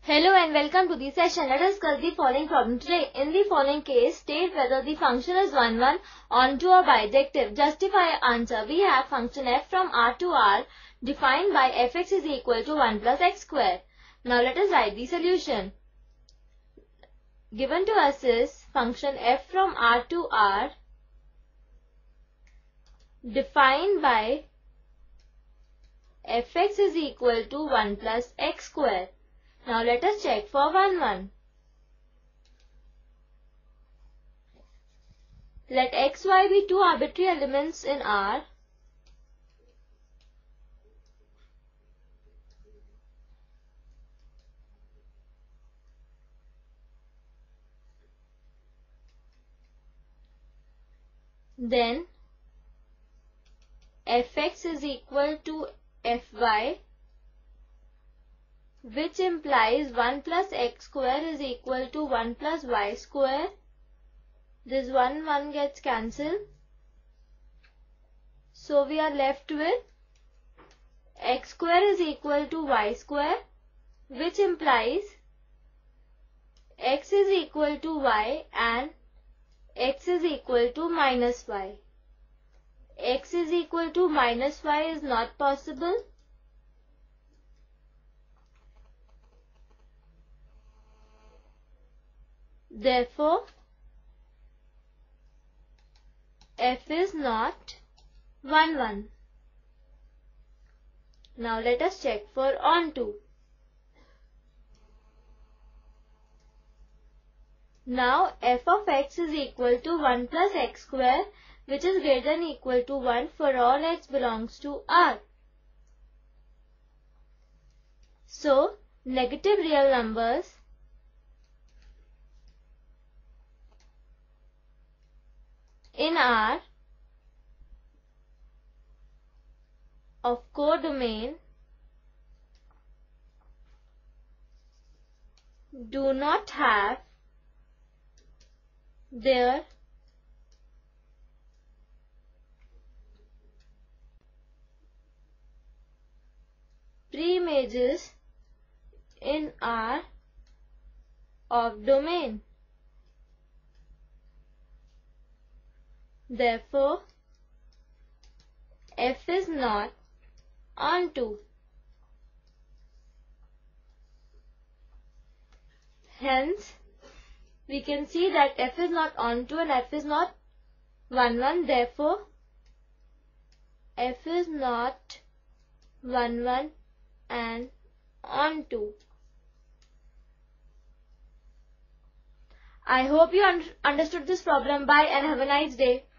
Hello and welcome to the session. Let us discuss the following problem today. In the following case, state whether the function is 1, 1 onto or bijective. Justify answer. We have function f from R to R defined by fx is equal to 1 plus x square. Now let us write the solution. Given to us is function f from R to R defined by fx is equal to 1 plus x square. Now let us check for 1, 1. Let x, y be two arbitrary elements in R. Then fx is equal to fy, which implies 1 plus x square is equal to 1 plus y square. This 1 gets cancelled. So we are left with x square is equal to y square, which implies x is equal to y and x is equal to minus y. X is equal to minus y is not possible. Therefore, f is not 1, 1. Now let us check for onto. Now f of x is equal to 1 plus x square, which is greater than or equal to 1 for all x belongs to R. So, negative real numbers in R of codomain do not have their preimages in R of domain. Therefore, f is not onto. Hence, we can see that f is not onto and f is not 1, 1. Therefore, f is not 1, 1 and onto. I hope you understood this problem. Bye and have a nice day.